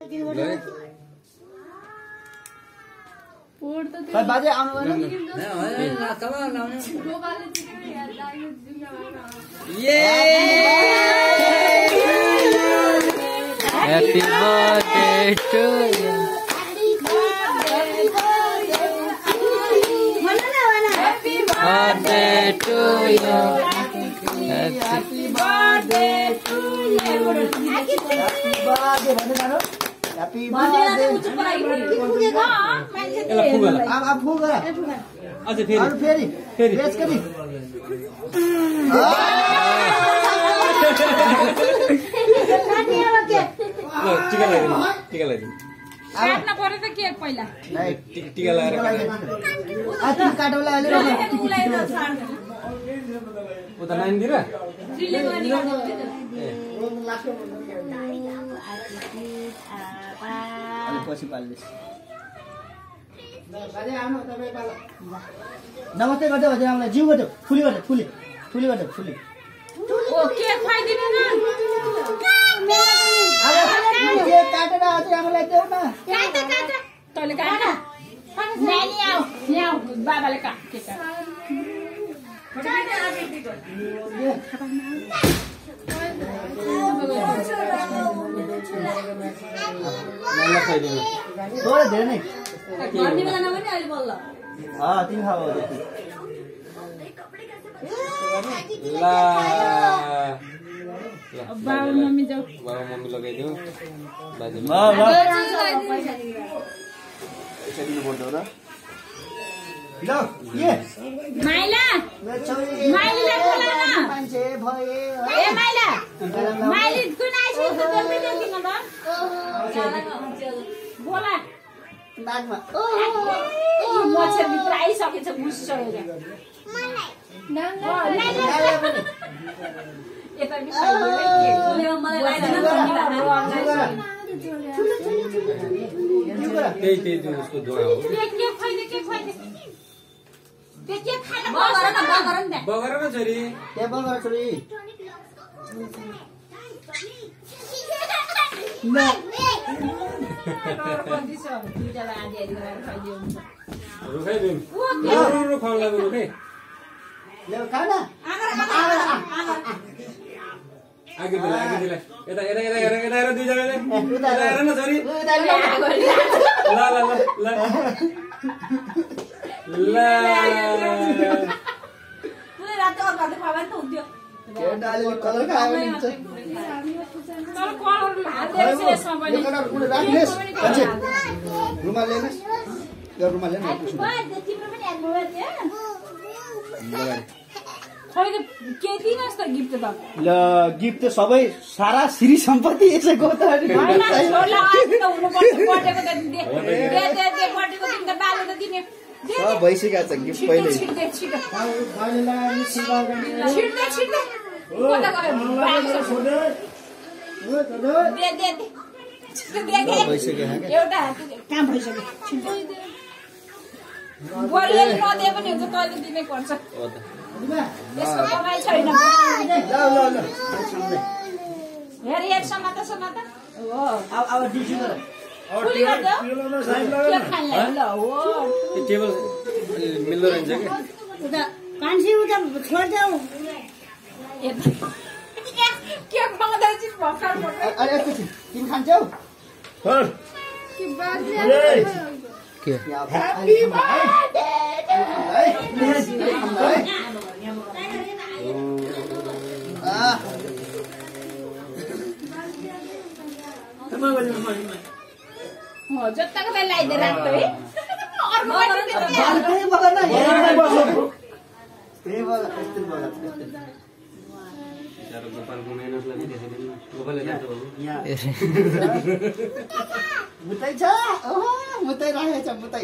बाजे आउनु भएन Happy birthday to you. Birthday to you. Happy birthday to you. Happy birthday. अब फुक गर अझै फेरि अरु फेरि बेस गरी ल टिका लगाइदिनु टिका लगाइदिनु काट्न पर्यो त केक पहिला टिका लगाएर आति काटौला अहिले उता नानीतिर पछि पाल्दैछ नमस्ते गर्दै हजुरआमालाई जिउ गर्दै फुली गर्दै फुली गर्दै फुली ओ केक खुवाइदिनु न अब केक काटेर हजुरआमालाई देऊ न तैँले काट नानी आऊ यहाँ बाबाले काट केक काट थोरै धेरै नै गर्ने बेलामा पनि अहिले बल्ल तिमी खाऊ बाबा मम्मी जाऊ बाबा मम्मी लगाइदियो बाजे माइला माइलीलाई बोला न मान्छे भए ए माइला माइली कुन आइसक्यो त जल्दी जल्दी न बोला नाकमा मच्छर भित्र आइसकेछ मुस्सएर यता त्यही उसको दुआ हो बगर न छोरी त्यहाँ बगर छोरी रुखाइदिउँ खुवाउनु लाग्यो रुखै आगे दिला यता हेर दुईजनाले यता हेर न छोरी ल ल गिफ्ट त सबै सारा श्री सम्पत्ति यसैको त भइसकेको छ गिफ्ट पहिले एउटा काम भइसक्यो बुहारीले नदिए पनि हुन्छ तैँले दिनै पर्छ यसको कमाइ छैन हेर एक समाता हो अब डिसी गर फुली गरिदेऊ के खानलाई ल हो टेबल मिल्दो रहन्छ कि उता कान्छी उता छोड्देऊ के खुवाउँदै चाहिँ भर्खर अरे एकैछिन तिमी खान्छौ के ह्यापी बर्थडे जताको बेला लगाइदिएर राख्छ है मुतै छ मुतै राखेछ मुतै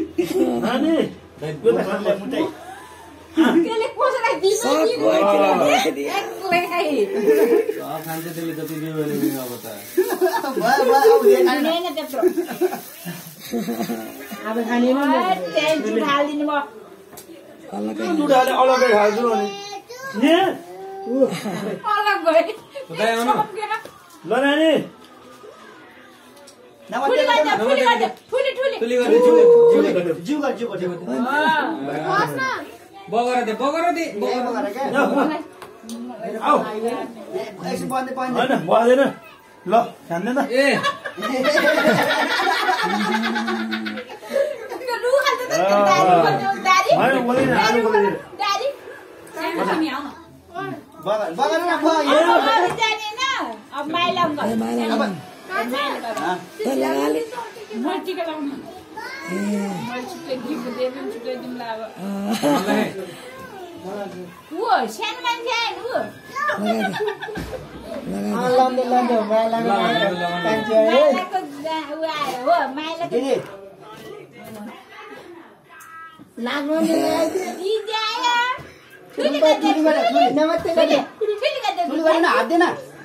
त्यसले कसैलाई खान्छ त्यसले जति दियो भने अब त अब खाने हालिदिनु भयो अलगै खान्छु अलग गयो उतै आउनु ल नानी ठुली गर्दा ठुली गर्दा ठुली ठुली तुली गर्दै जिउ गर जिउ गर बगर दे क्या आऊ एकछिन बन्दै हैन बस्दैन ल खान्दैन ए रु खान्छ त दारी हैन बोल्दैन आलु बोल्दैन दारी हामी आउन बगर न बगर अब जाने न अब माइलाम गर म टिका लाउनु म छुट्टै गिफ्ट दिएँ छुट्टै दिउँला अब वो सानो मान्छे आयो लाउँदै माइलाको कान्छी आयो माइलाको उ आयो हो माइलाको लाग्नु दिदी आयो ठुली गरेन हात देन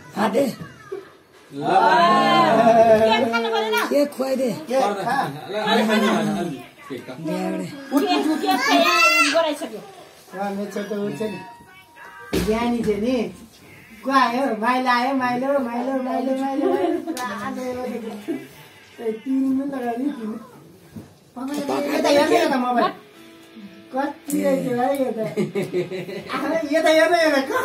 केक खानु पर्दैन केक खुवाइदे के खा केक खाए गराइसक्यो मेरो छोटो उठ्छ नि ज्ञानी थियो नि को आयो माइलो आयो माइलो माइलो माइलो माइलो तिन लगायो नि यता हेर्नु यता मोबाइल कति रहेछ है यता हेर्नु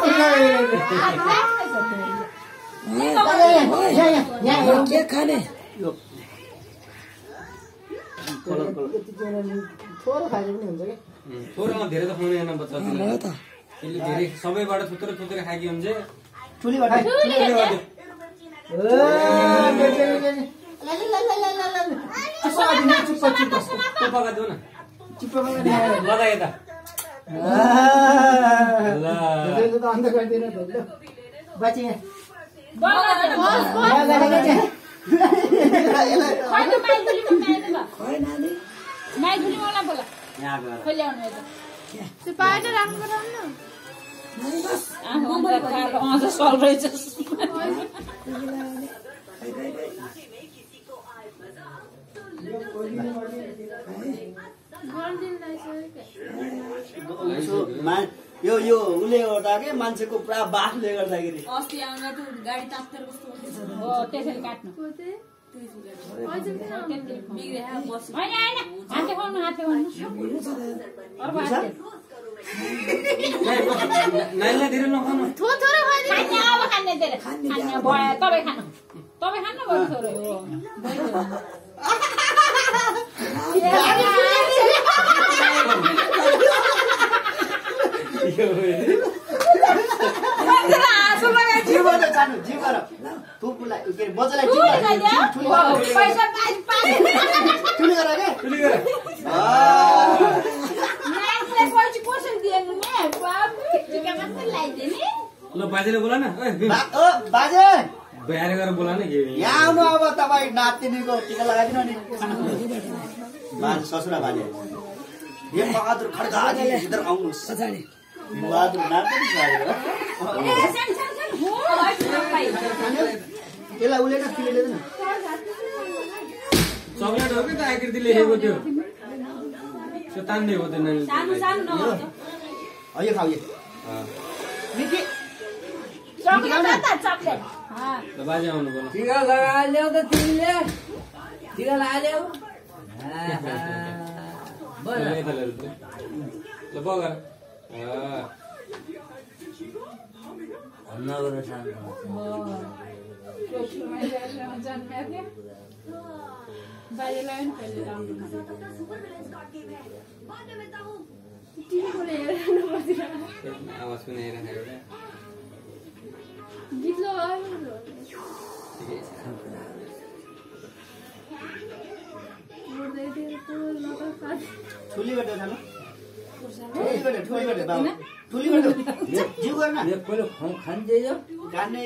यता केक खाने थोरो खाएको पनि हुन्छ क्या थोरमा धेरै त खुवाउने हैन बच्चाहरुले हो त यसले धेरै सबैबाट थुत्रो थुत्रो खाएकी हुन्छ ठुली गर्दै पका देऊ न लदा यता त अन्त गर्दैन बाँचे माइधुली मलाई बोला खोले आउनु यता त्यो पाएर राख्नु पर्दैन अझ सल रहेछ यो उसले गर्दा के मान्छेको पुरा बाफले गर्दाखेरि अस्ति आउँदा त गाडी तात्तर कस्तो हुँदैछ हो त्यसरी काट्नु हाते खाउनु अर्को हाते नाइला धेरै नखानु थोरो खाने अब खाने धेरै खाने भयो तपाईँ खानु भयो थोरै हो पैसा ठुली गर के ठुली गर नानीलाई पछि कसरी दिएन नि टिका मात्रै लगाइदिने ल बाजेले बोला न ओ बाजे बिहार गरेर बोला न के यहाँ आउनु अब तपाईँ नातिनीको टिका लगाइदिनु नि बाजे ससुरा बाजे हे बहादुर खड्का इधर आउनुहोस् बहादुर नातिनी यसलाई उसले न तिमीले लिँदैन चकलेट हो कि त आकृति लेखेको थियो त्यो तान्दै हो त्यो नानी यो खाऊ यो निकी चकलेट ल बाजे आउनु बोला टिका लगाइल्याउ त तिमीले टिका लगाइल्याउ ल बगर बाजेलाई पनि पहिले आवाज सुनेर खायो गीत ठुली गर्दै खानु ठुली गर्दै बाबु ठुली गर्दै जिउ गर्न पहिलो खान्छ यो गान्ने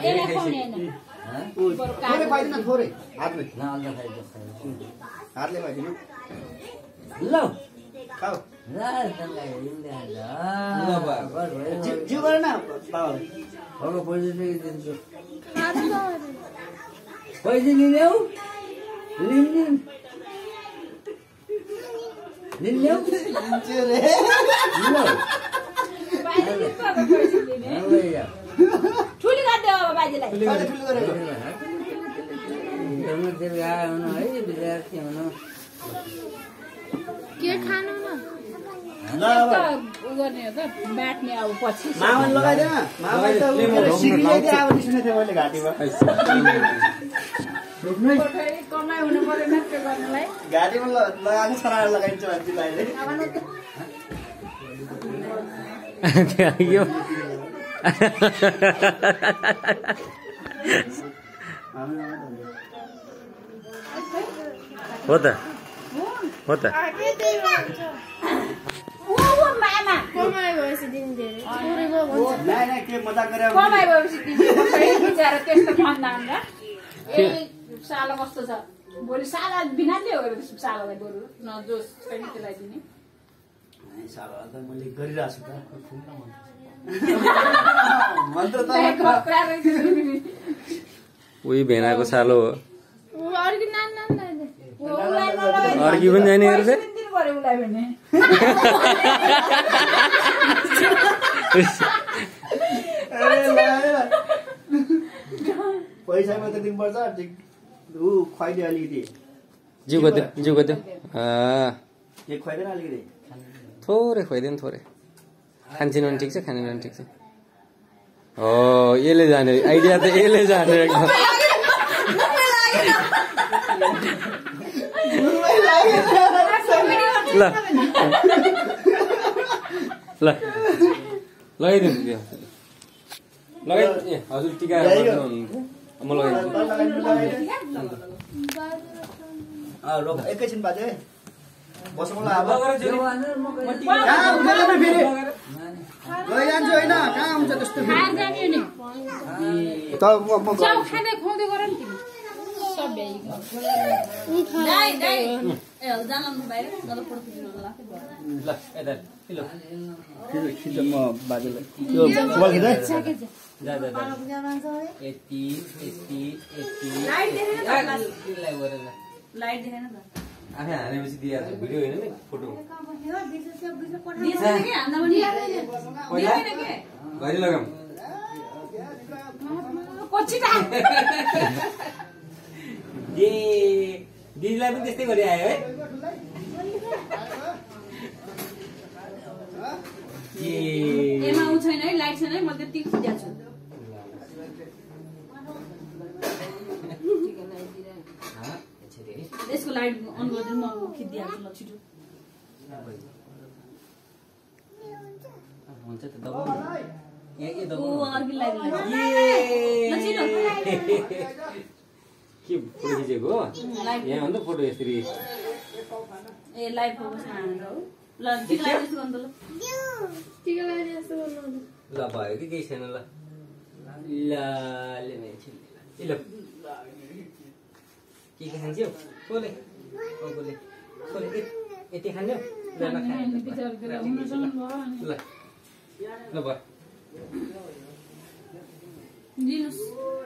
थोरै खुवाइदिन थोरै हातले न अन्त खाइदियो हातले खुवाइदिनु ल खाऊ ल जिउ गर न बाबु अब पैसा दिन्छु पैसा लिन्यौ लिन्यौ ठुली गरिदियो अब बाजेलाई ठुली गरेको हुनु दीर्घायु हुनु है विद्यार्थी हुनु के खानु न ल अब उ गर्ने हो त बाट्ने अब पछि मामन लगाइदेऊ न मामन त सिक्लिएकै अब निस्किने थियो मैले घाँटीमा कमाइ हुनु पर्यो न त्यो गर्नलाई घाँटीमा लगाएको सराएर लगाइन्छ भान्जीलाई यो हो त मामा कमाइ भएपछि दिन धेरै छोरीको नाइ के मजाक गरे कमाइ भएपछि बिचारा त्यस्तो खान्दान र ए साला कस्तो छ भोलि साला बिनाले हो सालालाई बरु नजोस छैन त्यसलाई दिने साला त मैले गरिरहेको छु त मन्त्र त उही भेनाको सालो हो अर्की नान नान नान अर्की पनि जाने गर्छ दिनु पर्यो उसलाई भने पैसा मात्र दिनुपर्छ ऊ खुवाइदियो अलिकति जिउ गयो के खुवाइदिएन अलिकति थोरै खुवाइदियो नि थोरै खान्छन् भने ठिक छ खाने भने ठिक छ हो यसले जाने आइडिया त यसले जाने एकदम ल ल लगाइदिनु त्यो लगाइ हजुर टिका म लगाइदिन्छु रोक एकैछिन बाजे बसौँ ल अब गइजान्छु होइन कहाँ हुन्छ त्यस्तो खाएर जाने हो नि त म चाउ खाँदै खुवाउँदै गर नि तिमी सब भ्याइको दाइ दाइ ए जान बाहिर नल फोटो खिच्नु होला ल यता ल खिच म बाजेलाई यो मोबाइल खिच्दै जा यति लाइट देखेन त आफै हानेपछि दिइहाल्छ भिडियो होइन नि फोटो दिन्छ के हान्दा पनि दिदैन के घरि लगाऊँ कोचिटा दिदीलाई पनि त्यस्तै गरी आयो है एमा उ छैन है लाइट छैन है म त्यति खिचिदिएको छु यसको लाइट अन गरिदिनु म खिचिदिहाल्छु ल छिटो हुन्छ त दबाउ ओ अर्की लाइट ल छिटो के फोटो खिचेको यहाँ भन्दा फोटो यसरी ए लाइभ फोकसमा हानेर हो ल टिका लाइट जस्तो गर्नु त ल टिका लाइट जस्तो गर्नु ल भयो कि केही छैन ल ल ल के खान्छौ कोले यति खान्थ्यौ ल ल भयो दिनुस्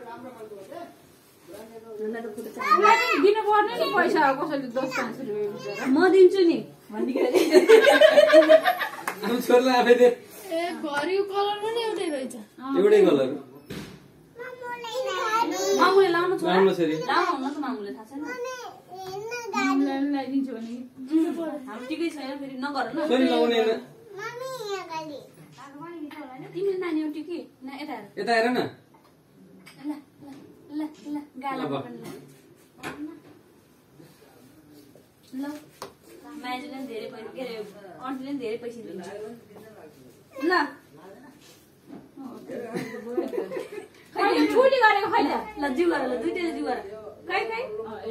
दिनु पर्ने नि पैसा कसैले 10-5 रुपैयाँ म दिन्छु नि भन्दिकै छोड्ला आफै दे ए घरिको कलर पनि एउटै रहेछ एउटै कलर मामुले लाउनु छोरा राम्रो छोरी लाउनु न त मामुले थाहा छैन ल्याइदिन्छु भने हाम्रो टिकै छैन फेरि नगर न छोरी लाउने हैन तिमीले नानी हो टिकी न यता यता हेर न ल ल ल ल गाला ल माइजले धेरै पैसा के रे अन्टीले धेरै पैसा दिन्छ ल खै ठुली गरेको खै त ल जिउ गर ल दुईटैले जिउ गर खै खै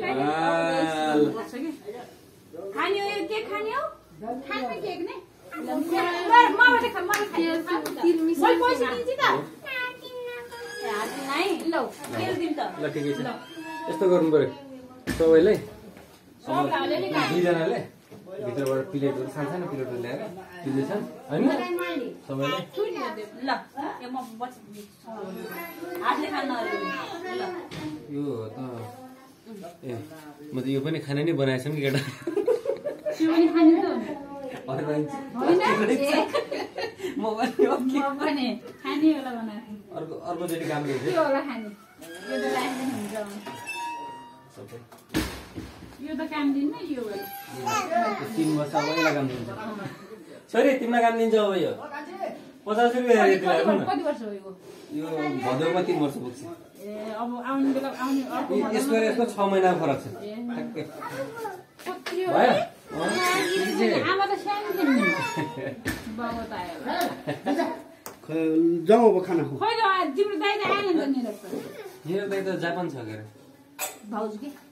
खाने हो के खाने हो खाने केक ने मबाट खा मलाई खाने मैले पैसा दिन्छु त हात नाइ ल तेल दिम त ल ठिकै छ यस्तो गर्नु पर्यो सबैले सबैले नि दुईजनाले भित्रबाट प्लेटहरू सानो प्लेटहरू ल्याएर दिँदैछन् होइन सबैले ल यो म पछि हातले खान नअरे ल यो त ए म त यो पनि खाना नै बनाएछ नि केटा त्यो पनि खाने त होइन म पनि खाने होला बनाएको अर्कोचोटि काम गर्छु के होला खाने यो त लाइन हुन्छ सबै यो त काम दिन्न यो 3 वर्ष पहिला काम दिन्छ छोरी तिमीलाई काम दिन्छ अब यो 50 रुपैयाँ दिएर हेर्नु न कति वर्ष हो यो भदौमा 3 वर्ष पुग्छ ए अब आउने बेला आउने अर्को यसको 6 महिना फरक छ ठ्याक्कै कति हो भयो आमा त सानो थियो नि बाबा त आयो जाउँ अब खाना खाऊ खै त तिम्रो दाइ त आएन नि त मेरो दाइ त जापान छ के अरे भाउजू के